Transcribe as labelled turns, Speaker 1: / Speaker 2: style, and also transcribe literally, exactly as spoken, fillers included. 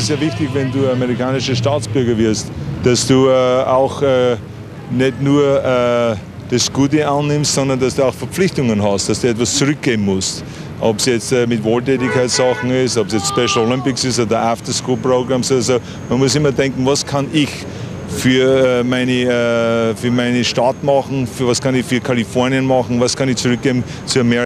Speaker 1: ist ja wichtig, wenn du amerikanischer Staatsbürger wirst, dass du äh, auch äh, nicht nur äh, das Gute annimmst, sondern dass du auch Verpflichtungen hast, dass du etwas zurückgeben musst. Ob es jetzt äh, mit Wohltätigkeitssachen ist, ob es jetzt Special Olympics ist oder After-School-Programs. Also man muss immer denken, was kann ich für, äh, meine, äh, für meine Stadt machen, für was kann ich für Kalifornien machen, was kann ich zurückgeben zu Amerika.